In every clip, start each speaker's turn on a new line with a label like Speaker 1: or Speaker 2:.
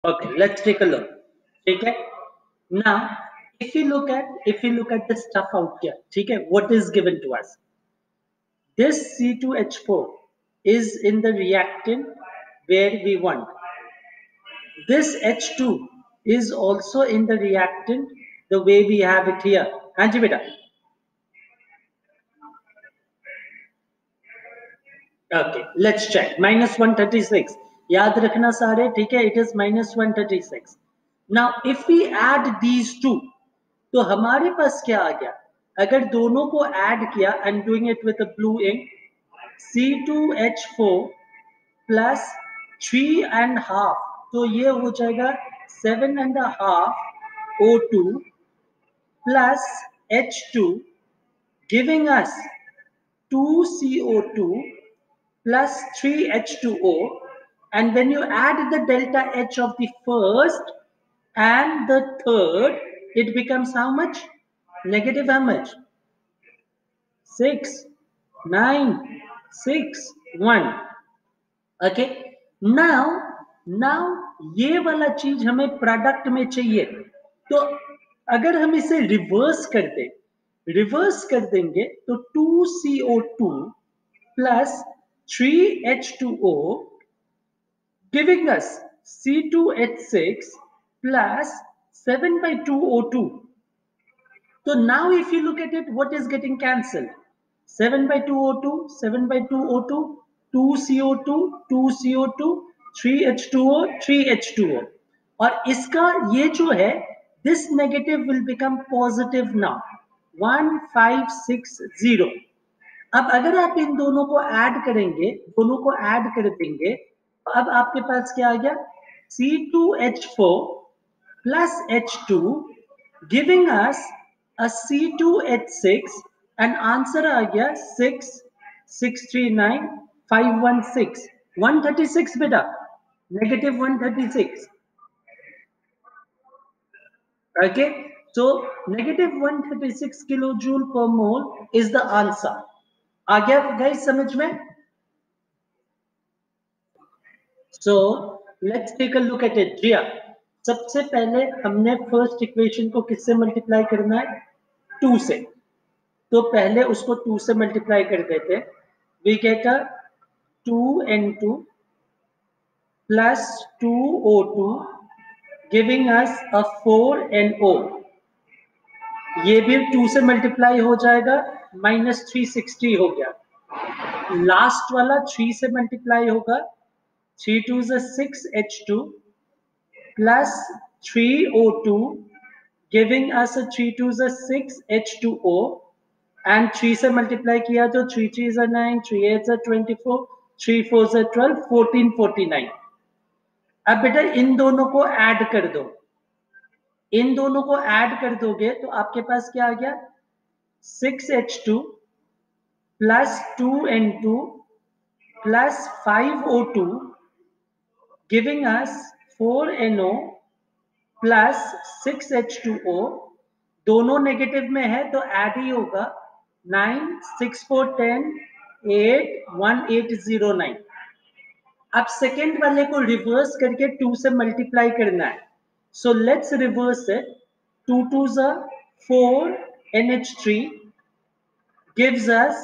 Speaker 1: Okay, let's take a look. Okay, now if you look at the stuff out here, okay, what is given to us? This C2H4 is in the reactant where we want. This H2 is also in the reactant the way we have it here. हाँ जी बेटा. Okay, let's check. -136. याद रखना सारे, ठीक है? It is -136. Now, if we add these two, तो हमारे पास क्या आ गया? अगर दोनों को add किया, I'm doing it with a blue ink. C2H4 plus 3.5, तो ये हो जाएगा 7.5 O2 plus H2, giving us 2CO2 plus 3H2O, and when you add the delta H of the first and the third, it becomes how much? Negative how much? 6, 9, 6, 1. Okay. Now ये वाला चीज हमें product में चाहिए, तो अगर हम इसे रिवर्स कर देंगे तो 2CO2 plus 3H2O giving us C2H6 plus 7/2O2. So now if you look at it, what is getting cancelled? 7/2O2, 7/2O2, 2CO2, 2CO2, 3H2O, 3H2O. और इसका ये जो है, this negative will become positive now. 1560. अब अगर आप इन दोनों को ऐड करेंगे, दोनों को ऐड कर देंगे, तो अब आपके पास क्या आ गया? C2H4 plus H2 giving us a C2H6 and answer आ गया 6, 639, 516, 136 बेटा, negative 136. Okay, so negative 136 kilojoule per mole is the answer. आ गया गाइस समझ में? So let's take a look at it. जिया, सबसे पहले हमने फर्स्ट इक्वेशन को किससे मल्टीप्लाई करना है? 2 से. तो पहले उसको 2 से मल्टीप्लाई कर देते. We get a 2N2 plus 2O2 giving us a 4NO. ये भी 2 से मल्टीप्लाई हो जाएगा, -360 हो गया. लास्ट वाला 3 से मल्टीप्लाई होगा, 3 2 is 6H2 plus 3O2 giving us a 3 2 is 6H2O, and 3 से मल्टीप्लाई किया तो 3 3 is 9, 3 8 is 24, 3 4 is 12, 1449. अब बेटा इन दोनों को ऐड कर दो. इन दोनों को ऐड कर दोगे तो आपके पास क्या आ गया? 6H2 plus 2N2 plus 5O2 giving us 4NO plus 6H2O. दोनों नेगेटिव में है तो ऐड ही होगा. 9, 6 4 10, 8 1809. अब सेकेंड वाले को रिवर्स करके 2 से मल्टीप्लाई करना है. So let's reverse it. 2 2s are 4 NH3 gives us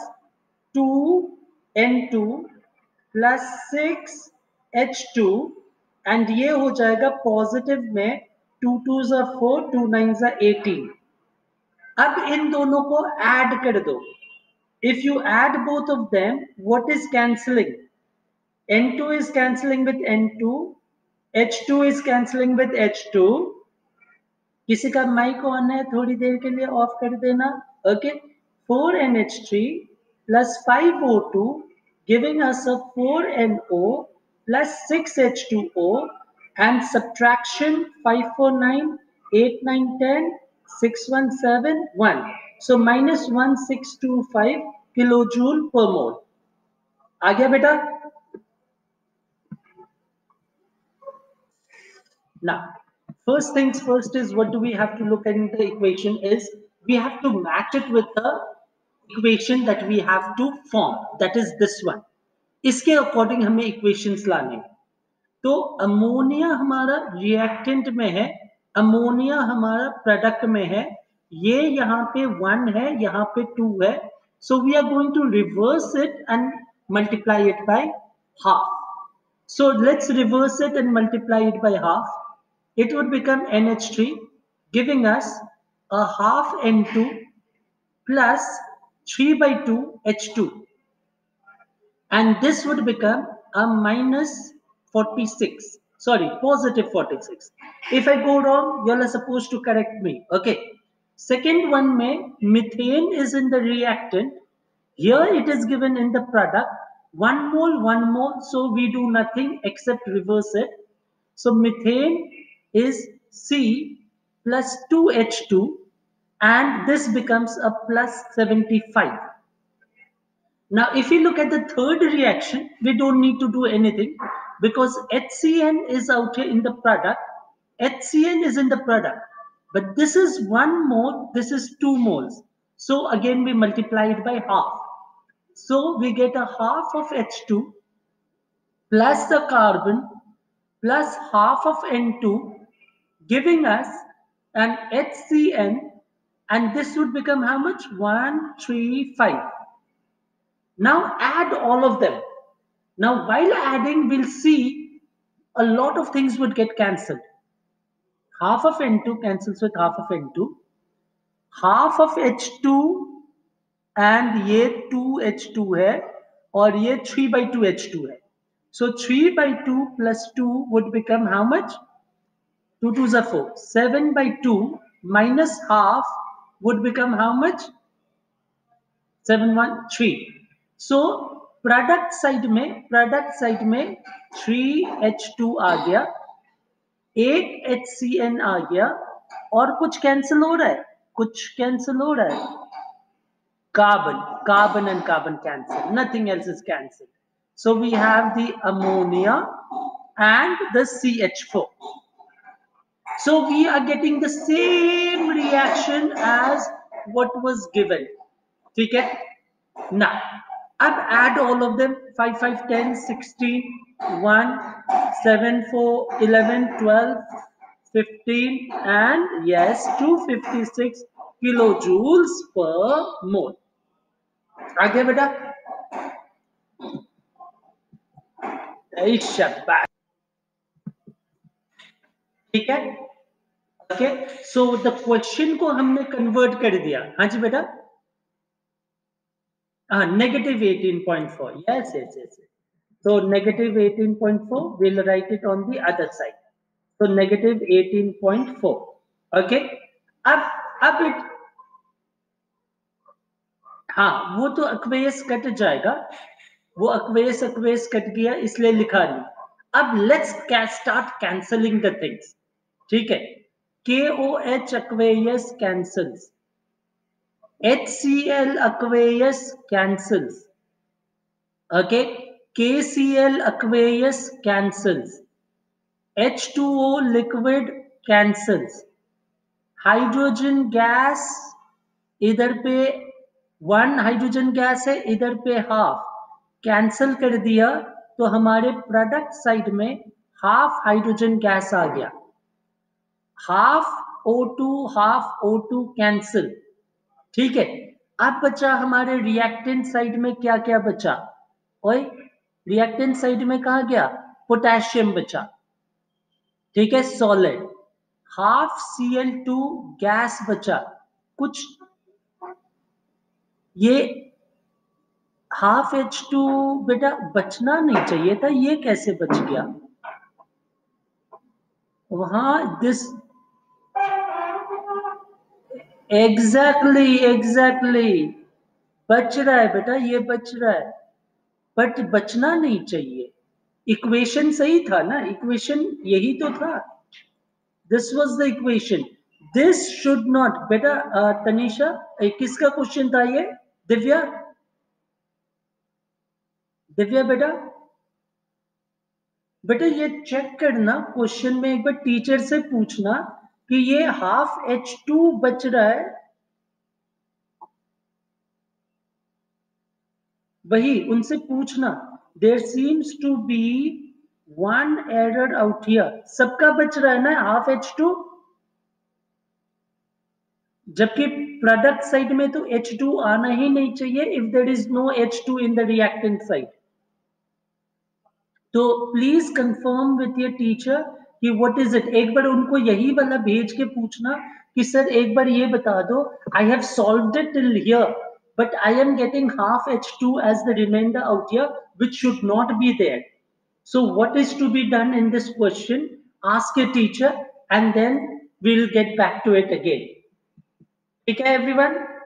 Speaker 1: 2N2 plus 6H2, and ये हो जाएगा पॉजिटिव में 2 2s are 4, 2 9s are 18. अब इन दोनों को ऐड कर दो. If you add both of them, what is cancelling? N2 is cancelling with N2, H2 is cancelling with H2. किसी का माइक ऑन है, थोड़ी देर के लिए ऑफ कर देना. Okay. 4NH3 plus 5O2 giving us a 4NO plus 6H2O, and subtraction 549, 8 9 10, 617 1. So -1625 kilojoule per mole. आ गया बेटा? Now, first things first is what do we have to look at in the equation is we have to match it with the equation that we have to form, that is this one. इसके according हमें equations लाने. तो ammonia हमारा reactant में है, ammonia हमारा product में है, ये यहाँ पे 1 है, यहाँ पे 2 है, so we are going to reverse it and multiply it by half. So let's reverse it and multiply it by half. It would become NH3, giving us a half N2 plus 3 by 2 H2. And this would become a minus 46. Sorry, positive 46. If I go wrong, you all are supposed to correct me. Okay. Second one, methane is in the reactant. Here it is given in the product. 1 mole, 1 mole. So we do nothing except reverse it. So methane is C plus 2H2. And this becomes a plus 75. Now, if you look at the third reaction, we don't need to do anything because HCN is out here in the product. HCN is in the product, but this is 1 mole, this is 2 moles. So again, we multiply it by half. So we get a half of H2 plus the carbon plus half of N2, giving us an HCN, and this would become how much? 135. Now add all of them. Now while adding, we'll see a lot of things would get cancelled. Half of N2 cancels with half of N2. Half of H2 and ये 2H2 है और ये 3 by 2 H2 है. So 3 by 2 plus 2 would become how much? 2 2s are 4. 7 by 2 minus half would become how much? 7 1 3. So product side में 3H2 आ गया, 8 HCN आ गया, और कुछ कैंसिल हो रहा है, carbon and carbon cancel, nothing else is cancelled. So we have the ammonia and the CH4. So we are getting the same reaction as what was given. ठीक है? Now अब add all of them. 5 5 10 16 1 7 4 11 12 15 and yes 256 kilojoules per mole. आगे बेटा, शाबाश, ठीक है. Okay, so the question को हमने कन्वर्ट कर दिया. हाँ जी बेटा, negative 18.4. Yes. So negative 18.4, we'll write it on the other side. So negative 18.4. Okay. अब it, हाँ वो तो aqueous कट जाएगा, वो aqueous कट गया इसलिए लिखा नहीं. अब let's start cancelling the things. ठीक है. KOH aqueous cancels, HCl aqueous cancels, okay, KCl aqueous cancels, H2O liquid cancels, hydrogen gas इधर पे 1 हाइड्रोजन गैस है, इधर पे हाफ, कैंसल कर दिया तो हमारे प्रोडक्ट साइड में हाफ हाइड्रोजन गैस आ गया, हाफ O2 कैंसल. ठीक है. अब बचा हमारे रिएक्टेंट साइड में क्या क्या बचा? ओए, रिएक्टेंट साइड में कहा गया? पोटेशियम बचा. ठीक है, सॉलिड. हाफ Cl2 गैस बचा. कुछ ये हाफ H2 बेटा बचना नहीं चाहिए था, ये कैसे बच गया? वहां दिस एग्जैक्टली बच रहा है बेटा, ये बच रहा है, बट बचना नहीं चाहिए. इक्वेशन सही था ना, इक्वेशन यही तो था. This was the equation. This should not बेटा. तनीषा, किसका क्वेश्चन था ये? दिव्या बेटा ये चेक करना, क्वेश्चन में एक बार टीचर से पूछना कि ये हाफ H2 बच रहा है, वही उनसे पूछना. There seems to be one error out here, सबका बच रहा है ना हाफ H2, जबकि प्रोडक्ट साइड में तो H2 आना ही नहीं चाहिए if there is no H2 in the reactant side. तो please confirm with your teacher कि व्हाट इज इट, एक बार उनको यही वाला भेज के पूछना कि सर एक बार ये बता दो, I have solved it till here but I am getting half H2 as the remainder out here, which should not be there. So what is to be done in this question? Ask your teacher and then we'll get back to it again. Okay, everyone?